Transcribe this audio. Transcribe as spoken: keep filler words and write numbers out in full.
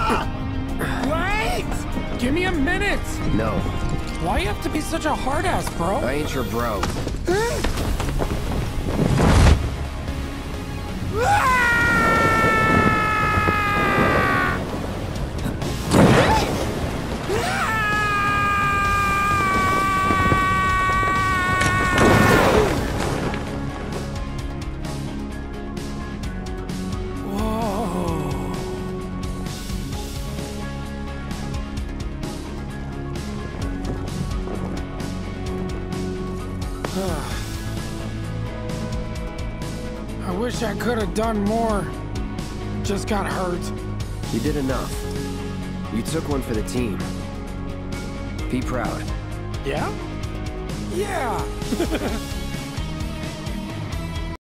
Wait! Give me a minute! No. Why you have to be such a hard ass, bro? I ain't your bro. I wish I could have done more. Just got hurt. You did enough. You took one for the team. Be proud. Yeah? Yeah!